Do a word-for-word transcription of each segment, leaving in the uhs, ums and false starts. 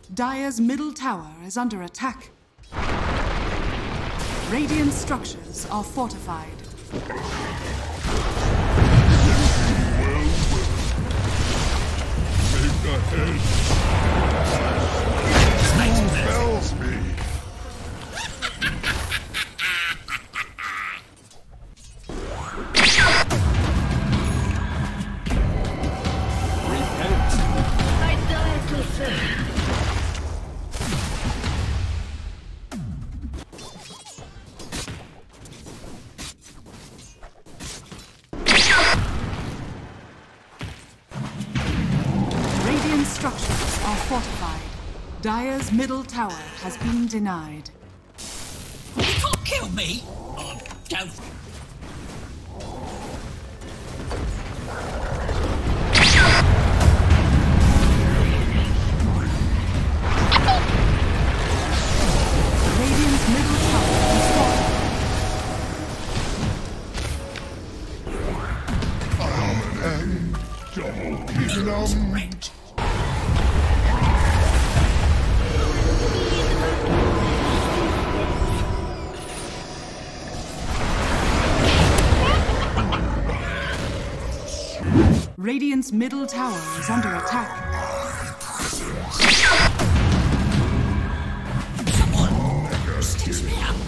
Dire's middle tower is under attack. Radiant structures are fortified. Take the head. Who fells me? Structures are fortified. Dire's middle tower has been denied. You can't kill me! Oh, don't. Radiant's middle tower is fortified. And double numb. Radiant's middle tower is under attack. Someone stitch me up.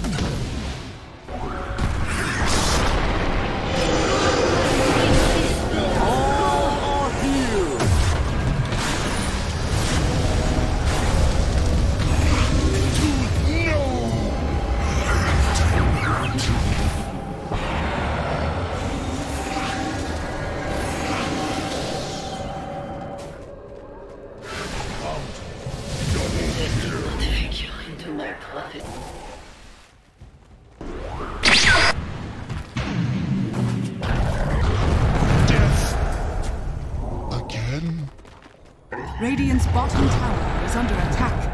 Radiant's bottom tower is under attack.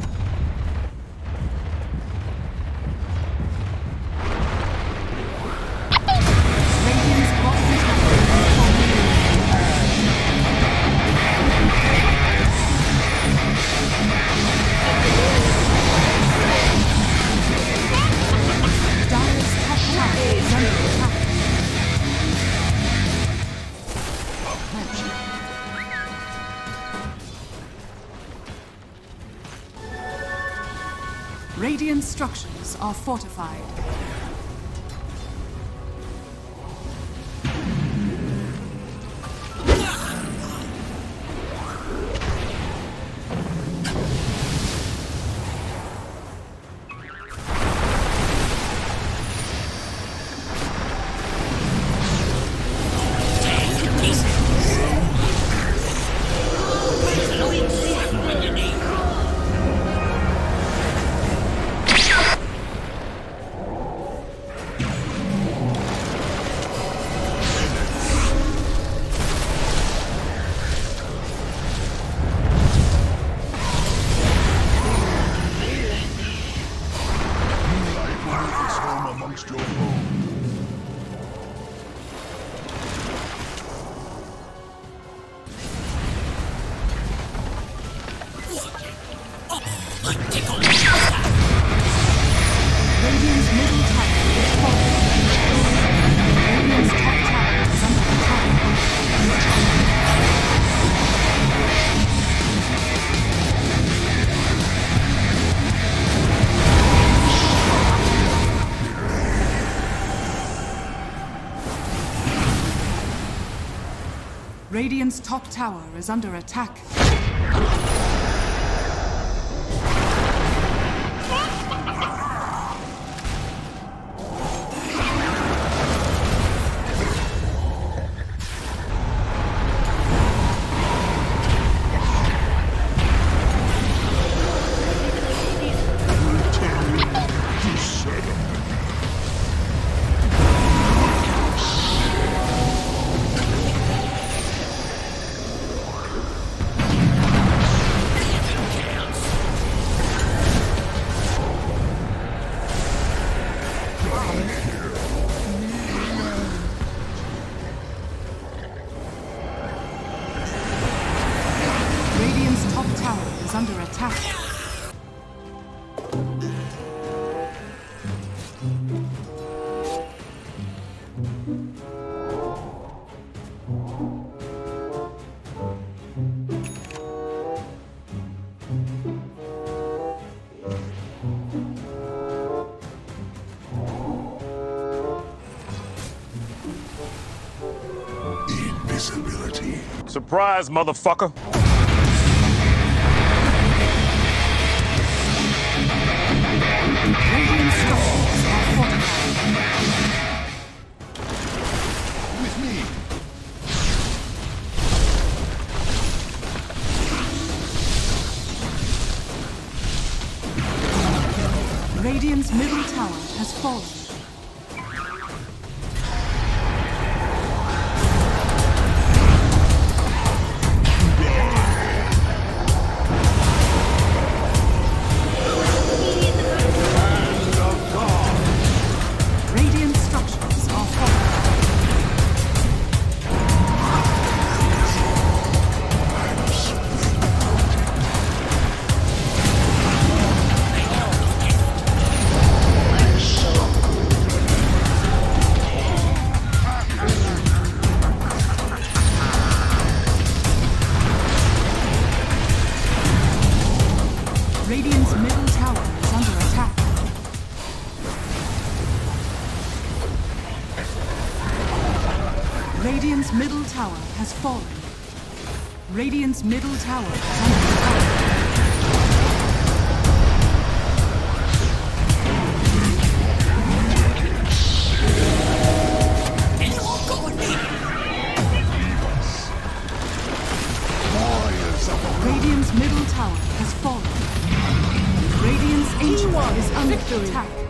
Radiant's bottom tower is falling. Dire's top tower is under attack. Radiant structures are fortified. Radiant's top tower is under attack. under attack. Invisibility. Surprise, motherfucker! Radiant structures are fortified. With me. Radiant's middle tower has fallen. Radiant structures are fortified. Radiant's middle tower is under attack. Radiant's middle tower has fallen. Radiant's middle tower is under attack. Anyone got a name? Warriors of the Radiant's middle tower has fallen. Radiant's ancient is under attack.